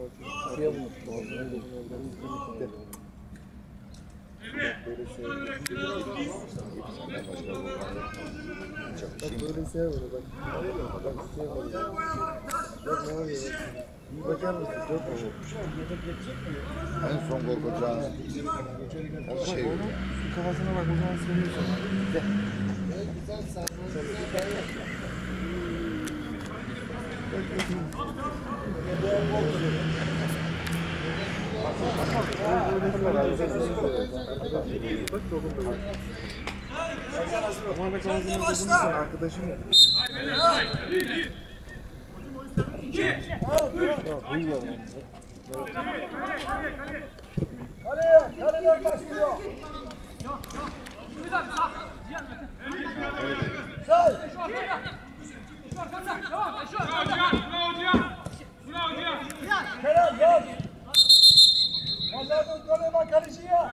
Oraya bunu. Boğazına gözün oradan gitti. Böyle sevmiyor. Bak. Bak sevmiyor. Bak ne oluyor bak. Bir bakar mısın? Çok mu? En son gol bacağını o şey oldu. Kafasına bak o zaman sevmiyorsun. Gel. Bak dokundu. Ama bak ağzına dokundu arkadaşım. Kaleye başlıyor. Kerem, gel. Kazandın kaleye bak kaleciye.